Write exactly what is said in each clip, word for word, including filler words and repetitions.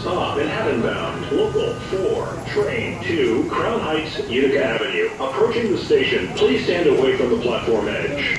stop, Manhattan bound, local four, train two, Crown Heights, Utica Avenue. Approaching the station, please stand away from the platform edge.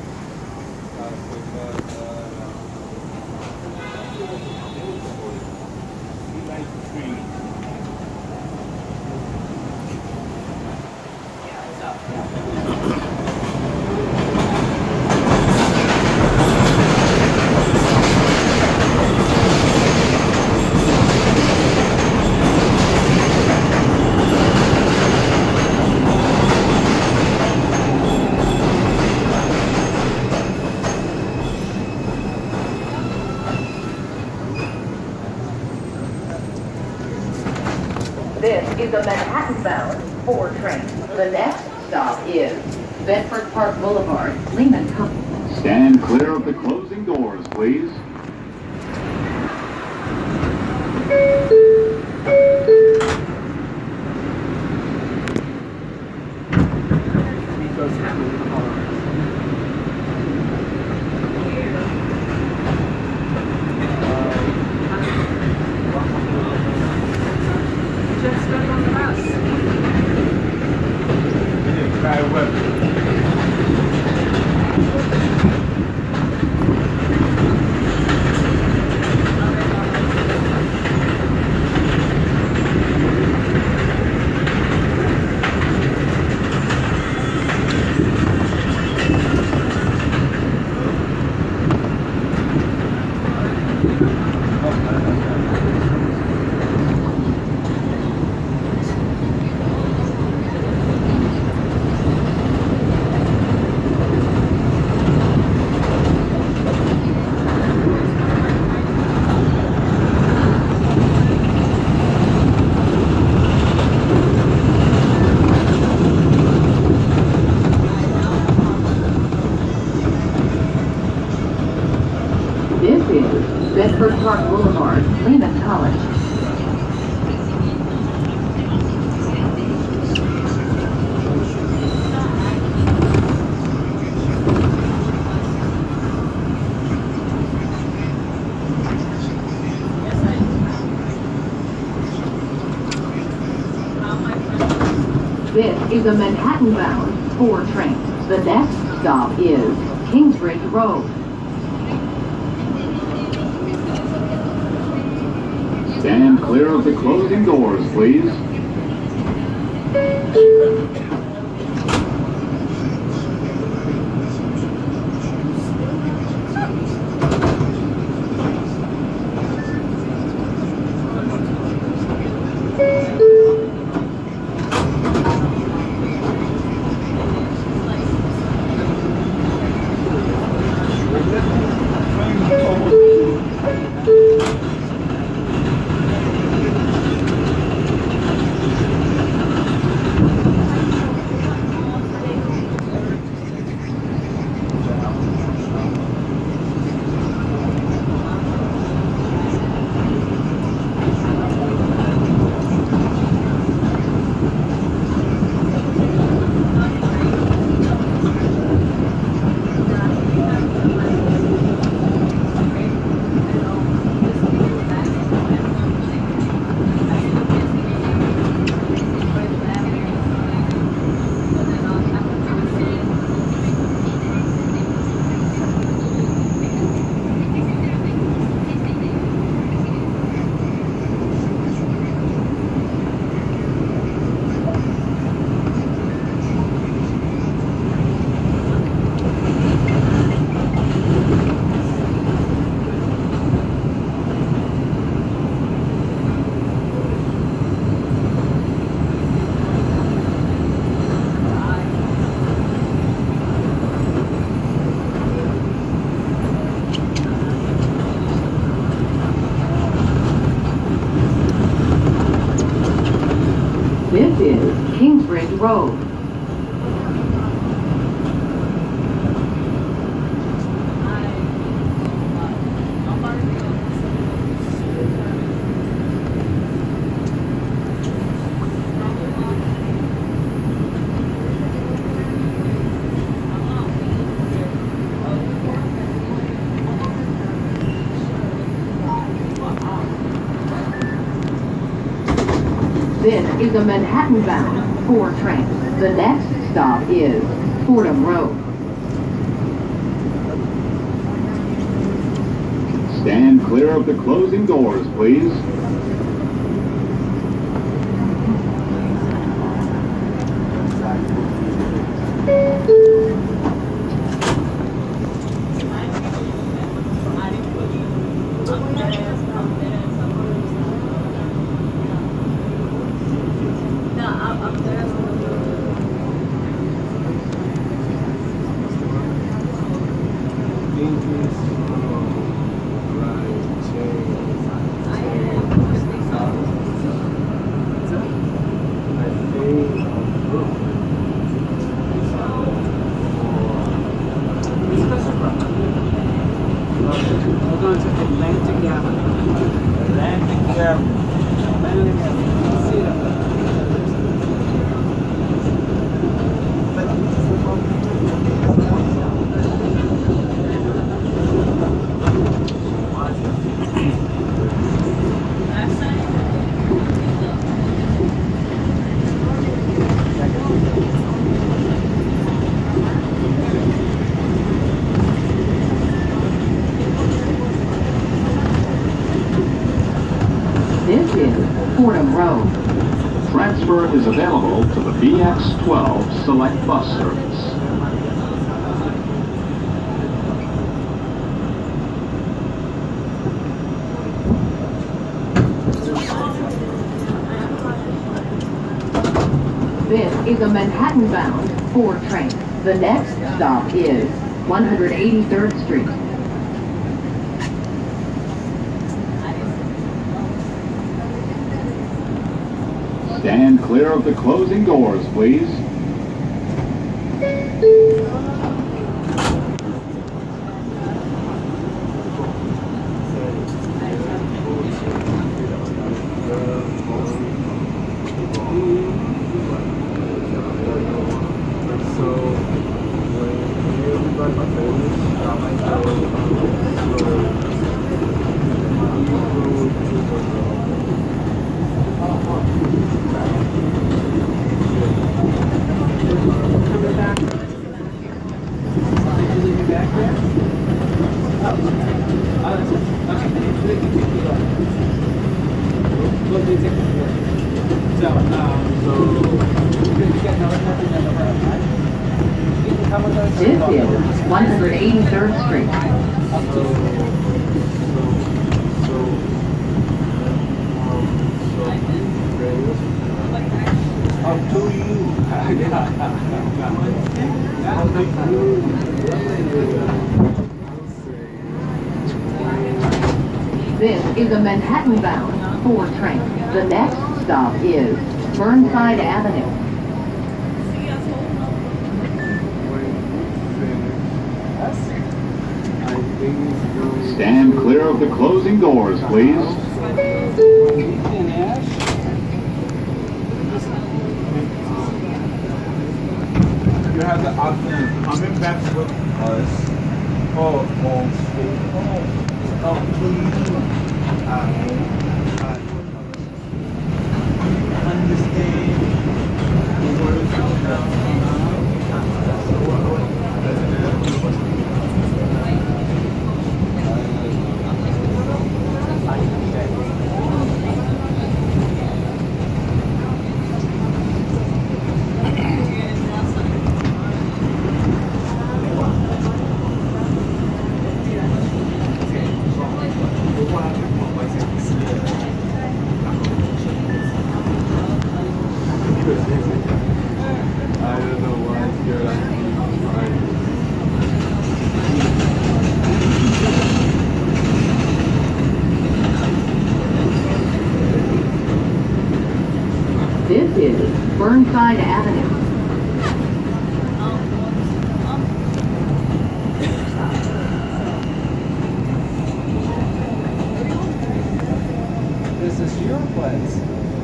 This is a Manhattan-bound four train. The next stop is Bedford Park Boulevard, Lehman Company. Stand clear of the closing doors, please. Bedford Park Boulevard, Lehman College. This is a Manhattan-bound four train. The next stop is Kingsbridge Road. Stand clear of the closing doors, please. This is Kingsbridge Road. This is a Manhattan-bound four train. The next stop is Fordham Road. Stand clear of the closing doors, please. This is Fordham Road. Transfer is available to the B X twelve Select Bus Service. This is a Manhattan-bound four train. The next stop is one hundred eighty-third Street. Stand clear of the closing doors, please. This is one hundred eighty-third Street. Up to you. This is a Manhattan-bound four train. The next stop is Burnside Avenue. Stand clear of the closing doors, please. You have the option coming back with us or home straight home. Up to you. I understand the words out now. I don't know why you're This is Burnside Avenue. This is your place.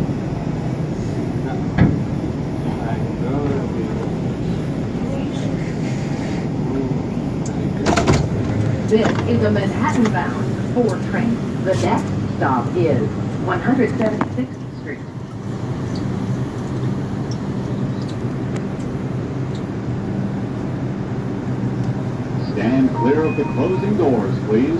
I know This is a Manhattan-bound four train. The next stop is one hundred seventy-sixth Street. Stand clear of the closing doors, please.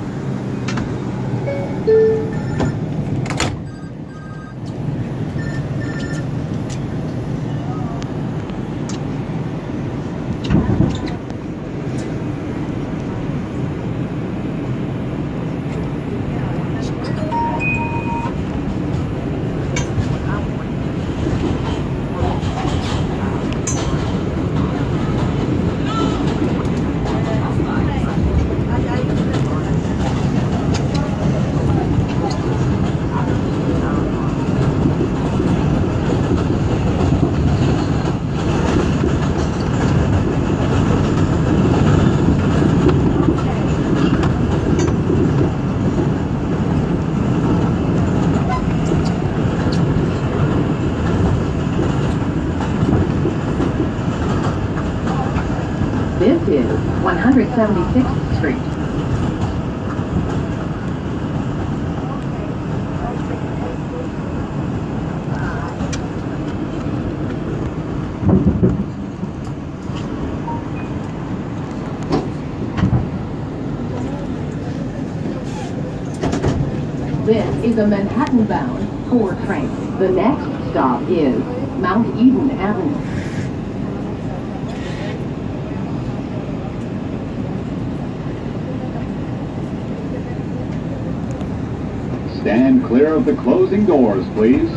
This is one hundred seventy-sixth Street. This is a Manhattan-bound four train. The next stop is Mount Eden Avenue. Stand clear of the closing doors, please.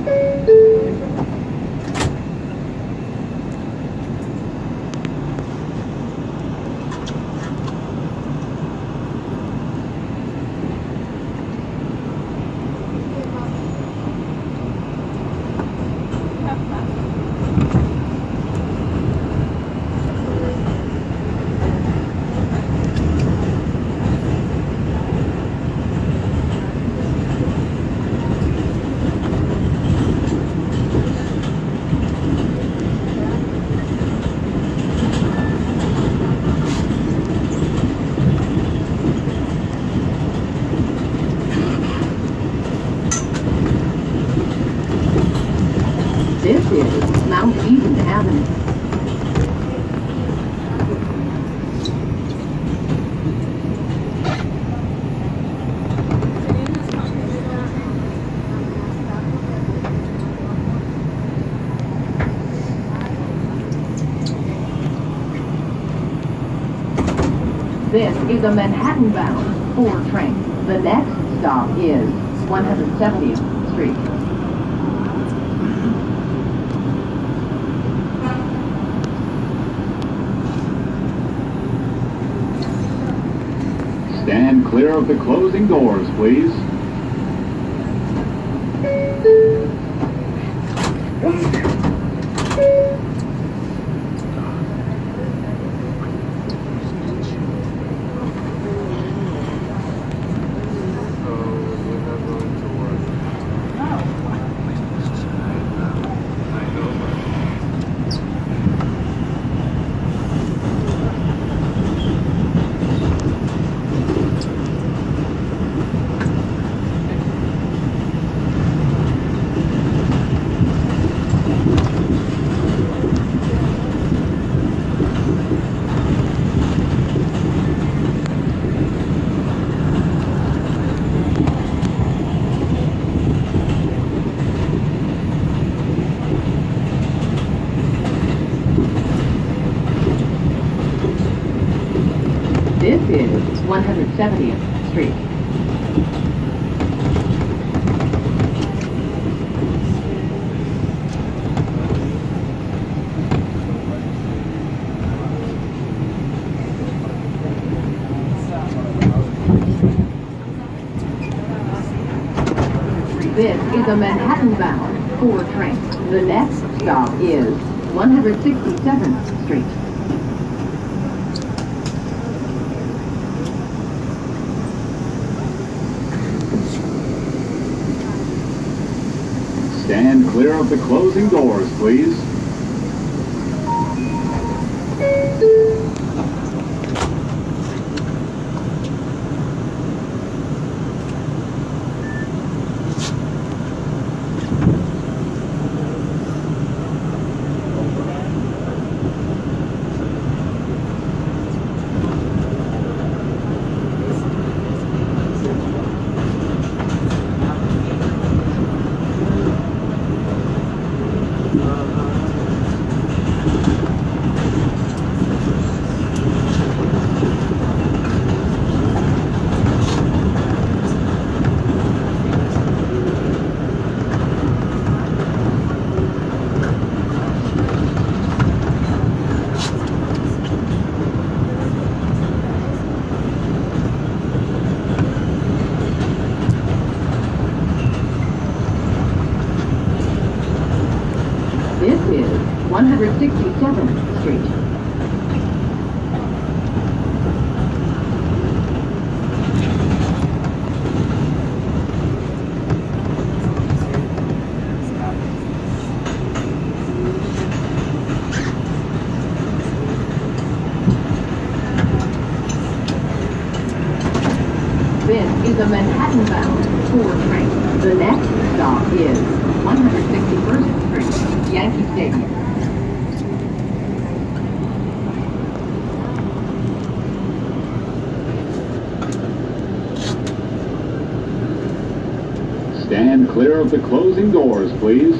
This is Mount Eden Avenue. This is a Manhattan-bound four train. The next stop is one hundred seventieth Street. Stand clear of the closing doors, please. This is one hundred seventieth Street. This is a Manhattan-bound four train. The next stop is one hundred sixty-seventh Street. Stand clear of the closing doors, please. This is a Manhattan-bound four train. The next stop is one hundred sixty-first Street, Yankee Stadium. Stand clear of the closing doors, please.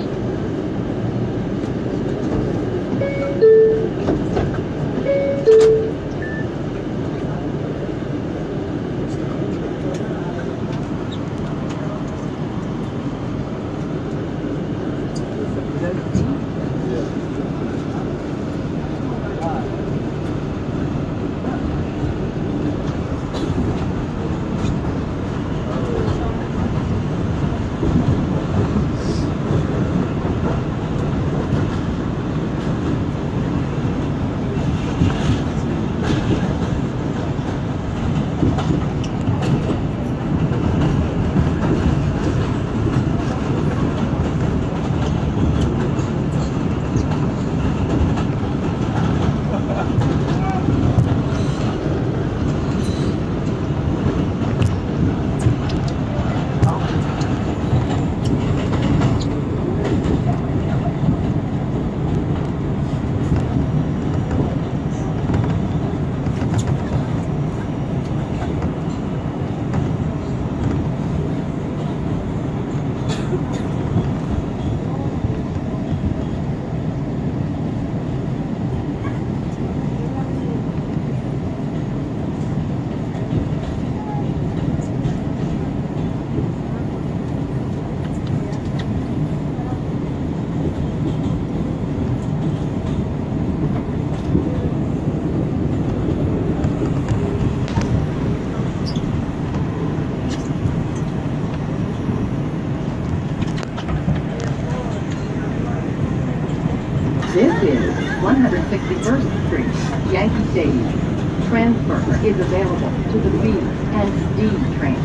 This is one hundred sixty-first Street, Yankee Stadium. Transfer is available to the B and D train.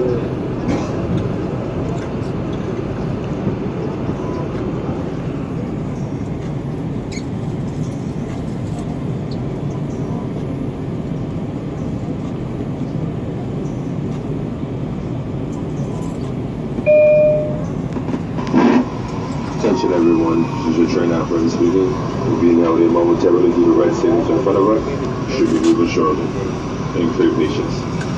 Attention everyone, this is your train operator speaking. We'll be held here momentarily due to red signals in front of us. Should be moving shortly. Thank you for your patience.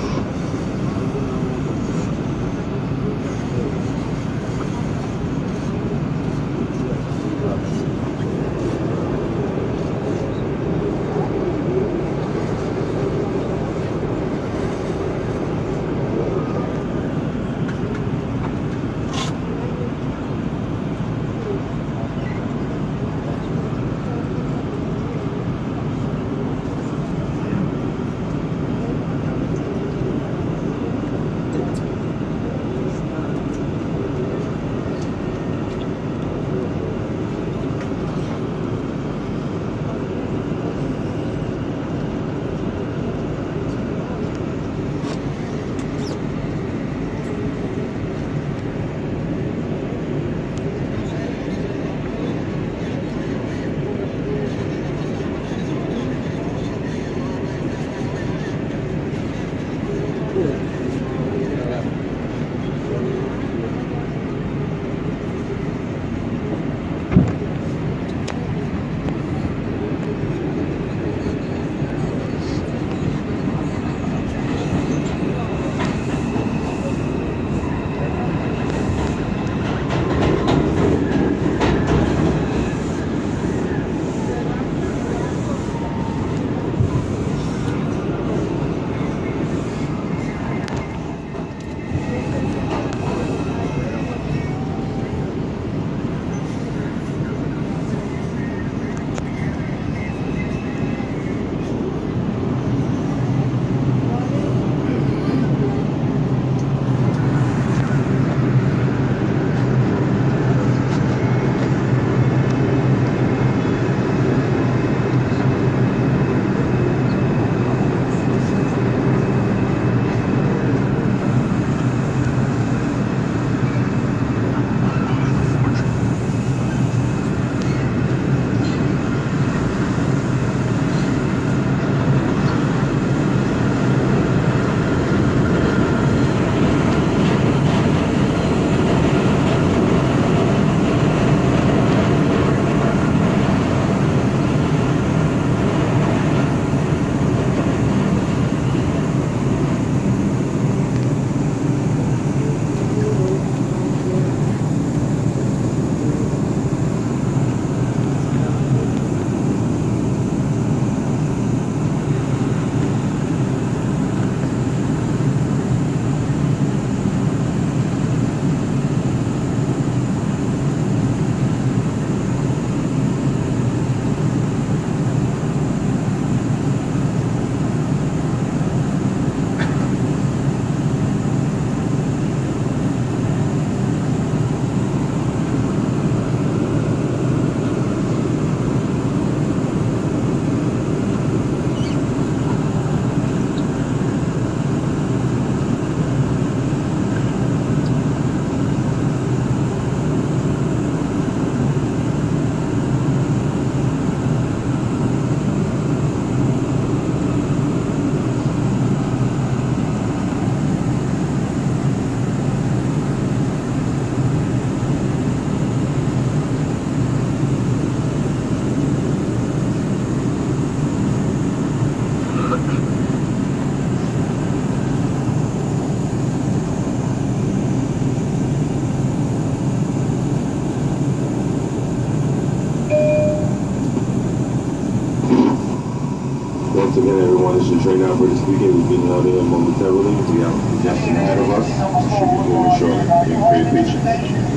Once again, everyone, this is your train operator speaking. We've been out here momentarily. We have congestion ahead of us. We should be moving shortly. Thank you for your patience.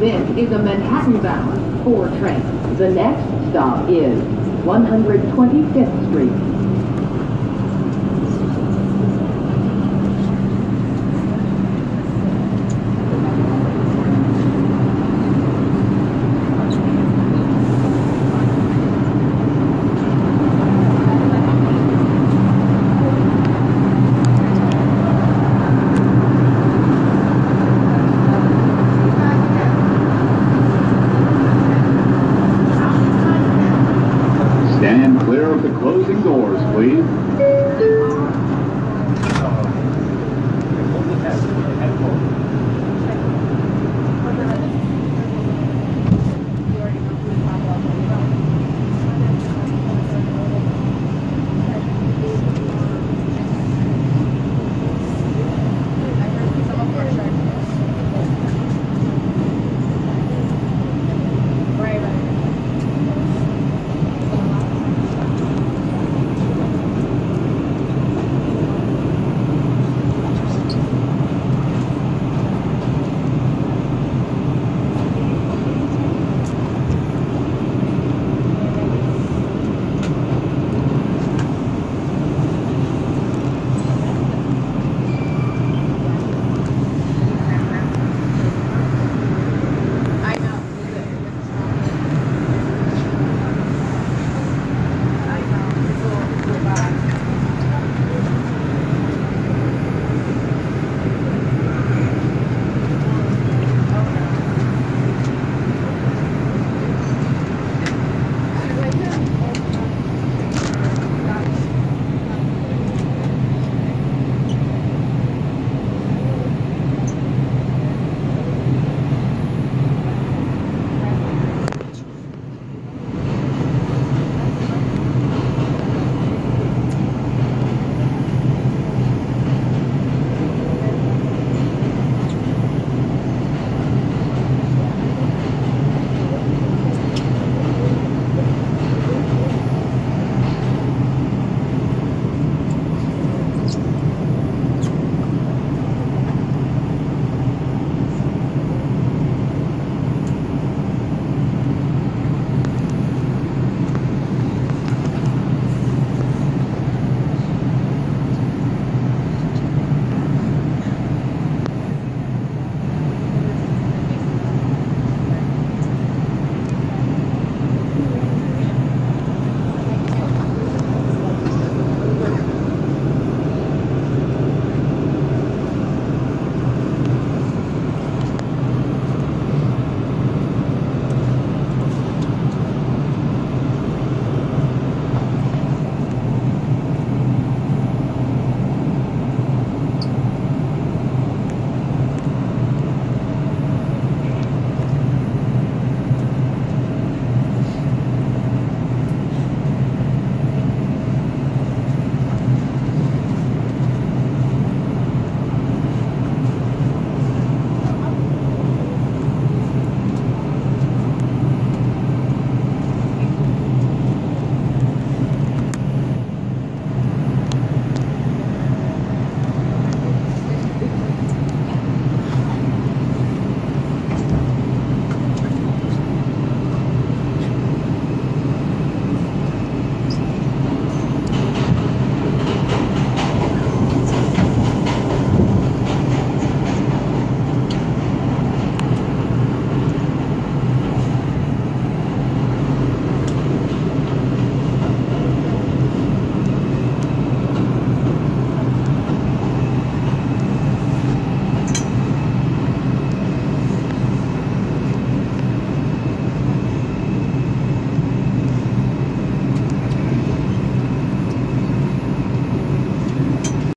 This is a Manhattan-bound four train. The next stop is one hundred twenty-fifth Street.